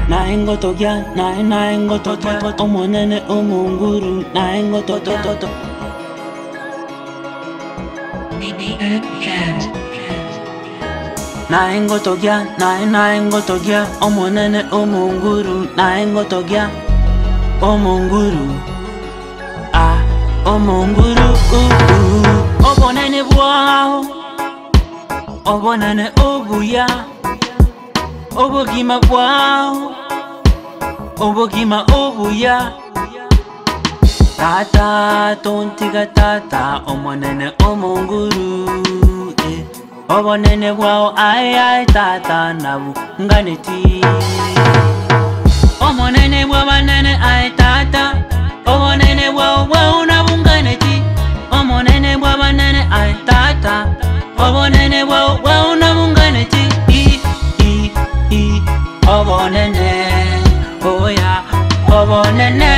naengo togya, naengo togya, omonene omunguru, naengo togya. Naengo togya, naengo togya, omonene omunguru, naengo togya, omunguru, omunguru, obonene bwao, obonene obuya, obugima bwao, obugima obuya. Tata, tontiga tata, omonene omunguru, obonene bwao, ay tata, nabu nganeti. Omonene bwao banene, ay tata, obonene bwao nabu nganeti. Omonene bwao banene, ay tata, obonene bwao nabu nganeti. Obonene, oh yeah, obonene,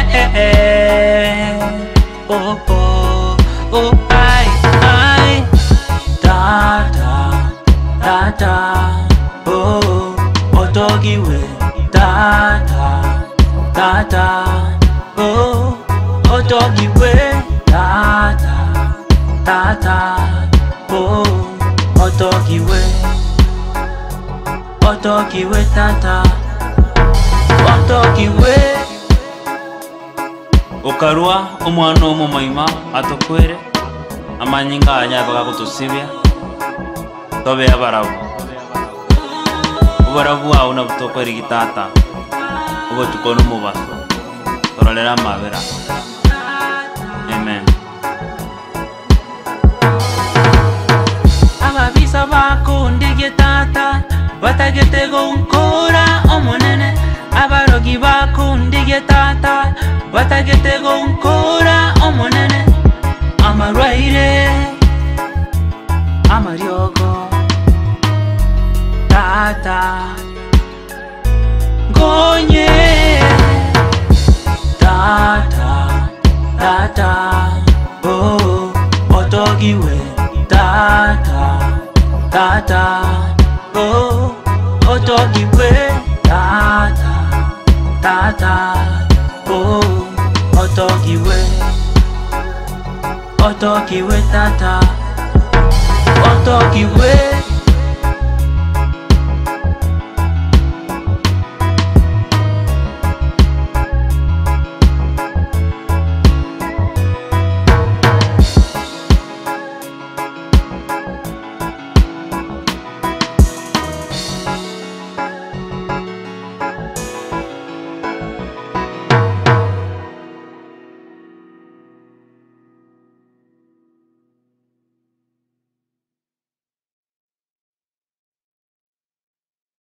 oh, ay, tata, oh, otogiwe, tata, oh, otogiwe, tata, oh, otogiwe. Otokiwe tata, otokiwe. Okarua omwana omumaima atokwere amanyinga anyabaga kutusibya tobe abarabu ubarabu wawe nabutokwera igitata ubo tukona umubaso torolera amabera. Amen. Ababisa bakundige tata batagete gonkora omonene, abarogi bakundige tata batagete gonkora omonene, amarwaire amaryogo tata gonye tata oh otogiwe tata oh otogiwe tata oh otogiwe tata otogiwe